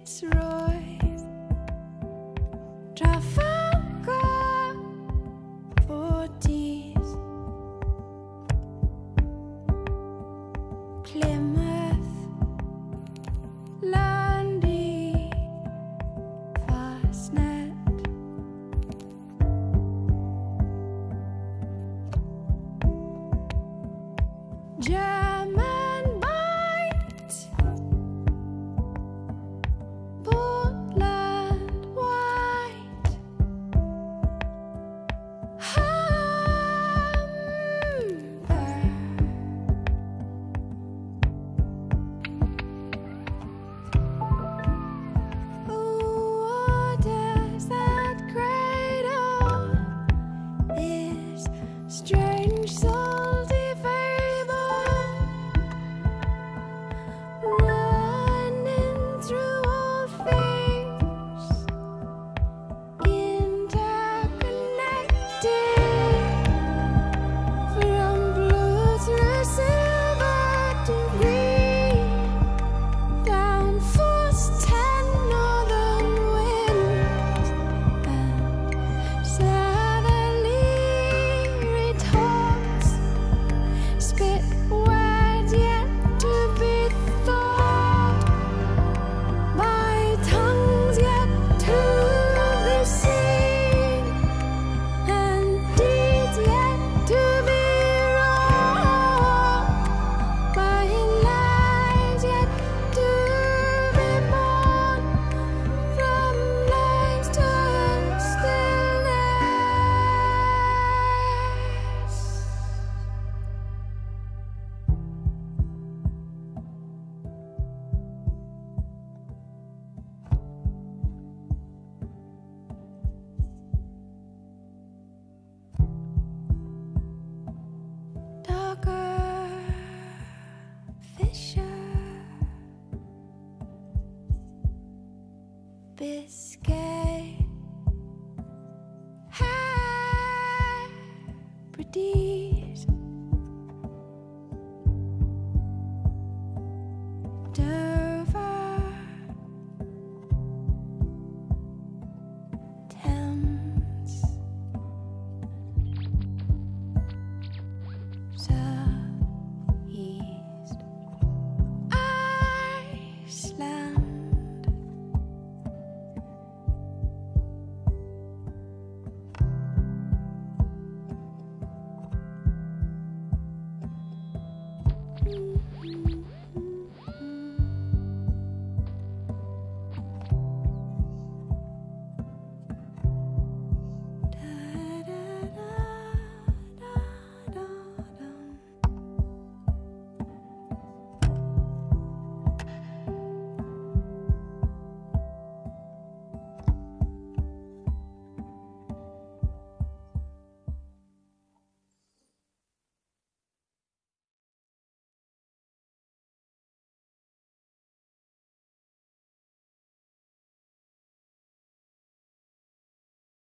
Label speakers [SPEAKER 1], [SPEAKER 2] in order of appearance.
[SPEAKER 1] Fitzroy, Trafalgar, Forties, Plymouth, Lundy, Fastnet, German Bight, Portland White, Hamburg, waters that cradle is strange salty fable, running through all things, interconnected, from blue through silver to green, down force 10 northern winds and southerly retorts, spit words yet to be thought, by tongues yet to be seen, and deeds yet to be wrought, by lives yet to be born, from life's turned stillness. Darker Fisher, Biscay, Hebrides,